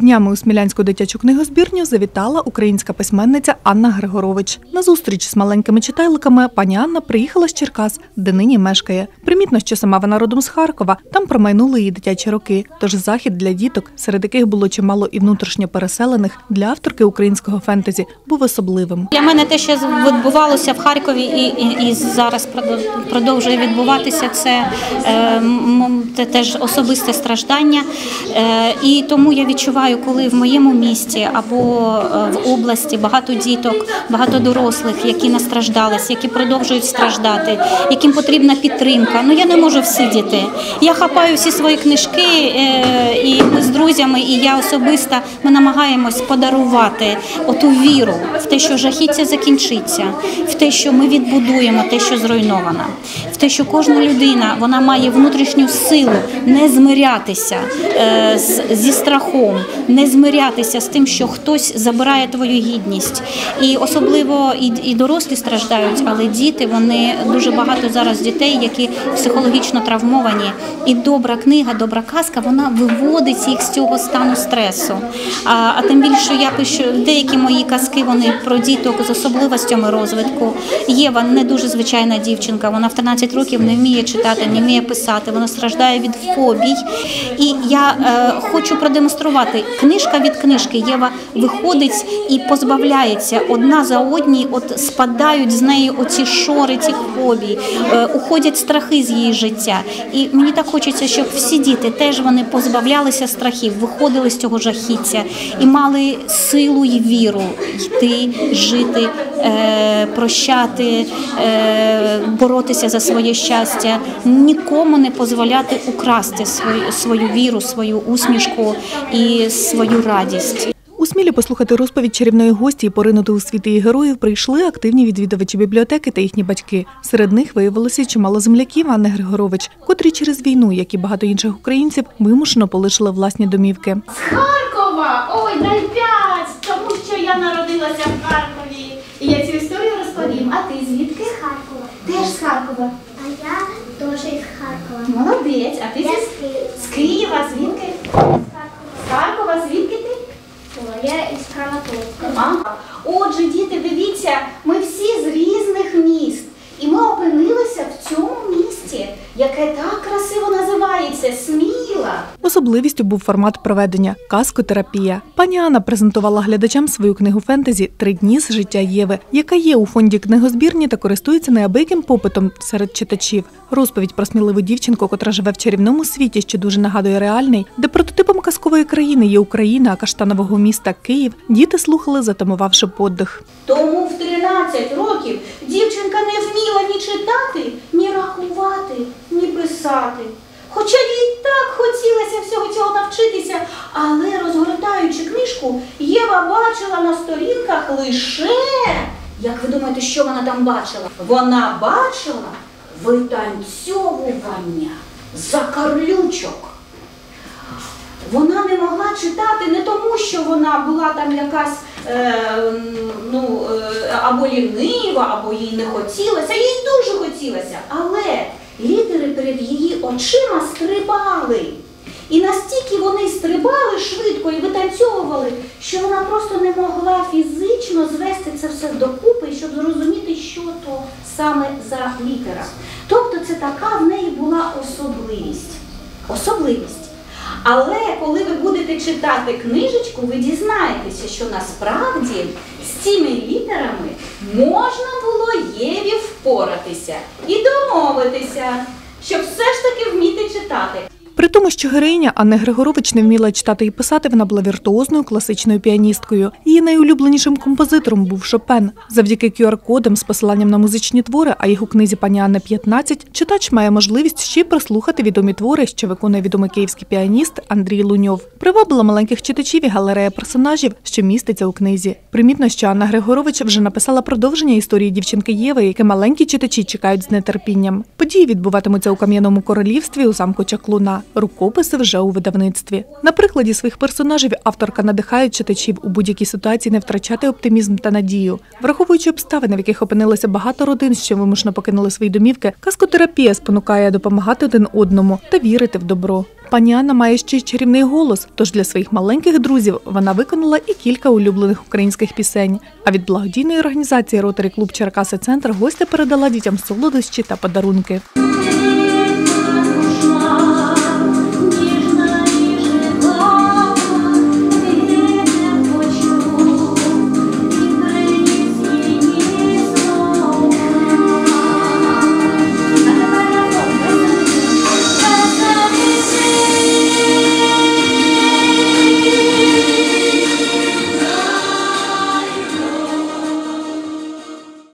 Днями у Смілянську дитячу книгозбірню завітала українська письменниця Анна Григорович. На зустріч з маленькими читайликами пані Анна приїхала з Черкас, де нині мешкає. Примітно, що сама вона родом з Харкова, там промайнули її дитячі роки. Тож захід для діток, серед яких було чимало і внутрішньо переселених, для авторки українського фентезі був особливим. Для мене те, що відбувалося в Харкові і зараз продовжує відбуватися, це теж особисте страждання. І тому я відчуваю, коли в моєму місті або в області багато діток, багато дорослих, які настраждались, які продовжують страждати, яким потрібна підтримка. Я не можу всидіти. Я хапаю всі свої книжки, і ми з друзями, і я особисто, ми намагаємось подарувати оту віру в те, що жахіття закінчиться, в те, що ми відбудуємо те, що зруйновано, в те, що кожна людина, вона має внутрішню силу не змирятися зі страхом, не змирятися з тим, що хтось забирає твою гідність. І особливо і дорослі страждають, але діти, вони дуже багато зараз дітей, які психологічно травмовані. І добра книга, добра казка, вона виводить їх з цього стану стресу. А тим більше я пишу, деякі мої казки, вони про діток з особливостями розвитку. Єва не дуже звичайна дівчинка, вона в 13 років не вміє читати, не вміє писати, вона страждає від фобій. І я хочу продемонструвати, книжка від книжки, Єва виходить і позбавляється одна за одній, от спадають з неї оці шори цих фобій, уходять страхи з її життя. І мені так хочеться, щоб всі діти теж вони позбавлялися страхів, виходили з цього жахіття і мали силу і віру йти, жити, прощати, боротися за своє щастя, нікому не дозволяти украсти свою віру, свою усмішку і свою радість. У Смілі послухати розповідь чарівної гості і поринути у світ її героїв прийшли активні відвідувачі бібліотеки та їхні батьки. Серед них виявилося чимало земляків Анни Григорович, котрі через війну, як і багато інших українців, вимушено полишили власні домівки. З Харкова! Ой, дай 5! Тому що я народилася в Харкові. І я цю історію розповім. А ти звідки? З Харкова. Теж з Харкова. А я теж із Харкова. Молодець. А ти Я з Києва? Звідки? З Харкова. Звідки ти? Я із Краматорська. Ага. Отже, діти, дивіться, ми всі з різних міст. І ми опинилися в цьому місті, яке так красиво називається – Сміла. Особливістю був формат проведення – казкотерапія. Пані Анна презентувала глядачам свою книгу фентезі «3 дні з життя Єви», яка є у фонді книгозбірні та користується неабияким попитом серед читачів. Розповідь про сміливу дівчинку, котра живе в чарівному світі, що дуже нагадує реальний, де прототипом казкової країни є Україна, а каштанового міста Київ, діти слухали, затамувавши подих. Тому в 13 років дівчинка не вміла ні читати, ні рахувати, ні писати. Хоча їй так хотілося всього цього навчитися, але розгортаючи книжку, Єва бачила на сторінках лише, як ви думаєте, що вона там бачила? Вона бачила витанцьовування закарлючок. Вона не могла читати не тому, що вона була там якась або лінива, або їй не хотілося, їй дуже хотілося, але літери перед її очима стрибали. І настільки вони стрибали швидко і витанцьовували, що вона просто не могла фізично звести це все докупи, щоб зрозуміти, що то саме за літера. Тобто це така в неї була особливість. Але коли ви будете читати книжечку, ви дізнаєтеся, що насправді з цими літерами можна було Єві впоратися і домовитися, щоб все ж таки вміти читати. При тому, що героїня Анни Григорович не вміла читати і писати, вона була віртуозною класичною піаністкою. Її найулюбленішим композитором був Шопен. Завдяки QR-кодам з посиланням на музичні твори, а їх у книзі пані Анни 15, читач має можливість ще й прослухати відомі твори, що виконує відомий київський піаніст Андрій Луньов. Привабила маленьких читачів і галерея персонажів, що міститься у книзі. Примітно, що Анна Григорович вже написала продовження історії дівчинки Єви, яке маленькі читачі чекають з нетерпінням. Події відбуватимуться у Кам'яному королівстві у замку Чаклуна. рукописи вже у видавництві. На прикладі своїх персонажів авторка надихає читачів у будь-якій ситуації не втрачати оптимізм та надію. Враховуючи обставини, в яких опинилося багато родин, що вимушено покинули свої домівки, казкотерапія спонукає допомагати один одному та вірити в добро. Пані Анна має ще й чарівний голос, тож для своїх маленьких друзів вона виконала і кілька улюблених українських пісень. А від благодійної організації «Ротарі Клуб Черкаси Центр» гостя передала дітям солодощі та подарунки.